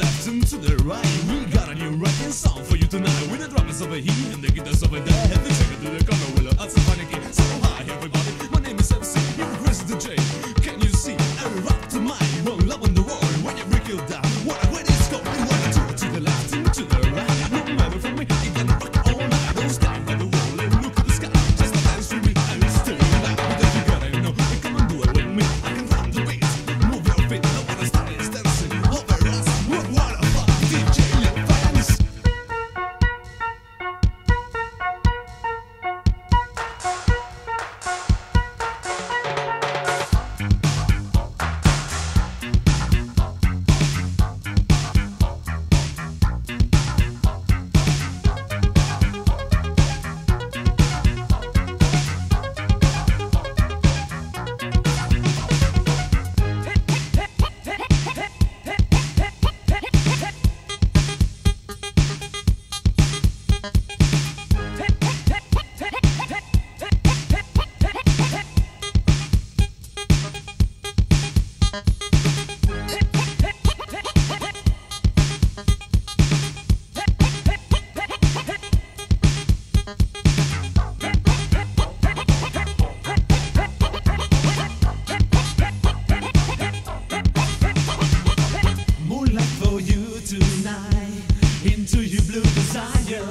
left and to the right. We got a new rockin' song for you tonight. With the drummers over here and the guitars over there. Have to take it to the corner, will it's a funny game. So hi everybody, my name is MC, you're Chris the J. Can you see? I rock to my one love on the world. When you break it down, what a way it's going. Wanna do it to the left and to the right. No matter from me, you gotta rock it all night. Don't stand by the wall and look at the sky. Just dance with me, I will stay alive. Because you gotta know, come and do it with me. I can run the beat, move your feet. I wanna start dancing over us. What a fun DJ fans. Moonlight for you tonight, into your blue desire.